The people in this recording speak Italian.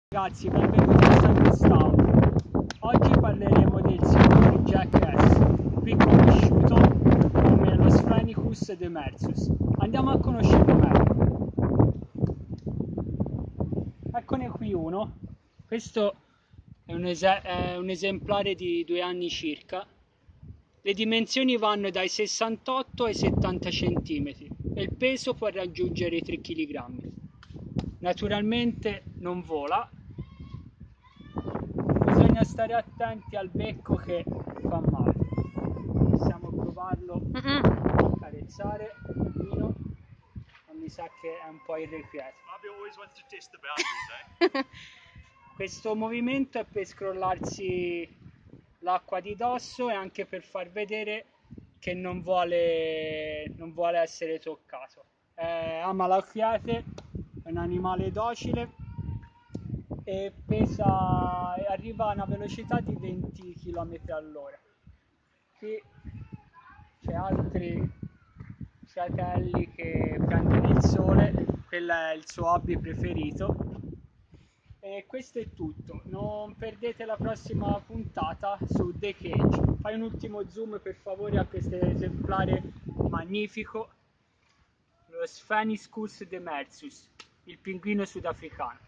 Ragazzi, benvenuti a quest'audio. Oggi parleremo del signore Jackass, qui conosciuto come lo Sphenicus demersus. Andiamo a conoscerlo meglio. Eccone qui uno. Questo è un esemplare di 2 anni circa. Le dimensioni vanno dai 68 ai 70 cm e il peso può raggiungere i 3 kg. Naturalmente non vola. Bisogna stare attenti al becco che fa male. Possiamo provarlo a carezzare un pochino, ma mi sa che è un po' irrequieto. Questo movimento è per scrollarsi l'acqua di dosso e anche per far vedere che non vuole essere toccato. Ama la quiete, è un animale docile e arriva a una velocità di 20 km all'ora. Qui c'è altri fratelli che prendono il sole, quello è il suo hobby preferito. E questo è tutto, non perdete la prossima puntata su The Cage. Fai un ultimo zoom per favore a questo esemplare magnifico, lo Sphenicus demersus, il pinguino sudafricano.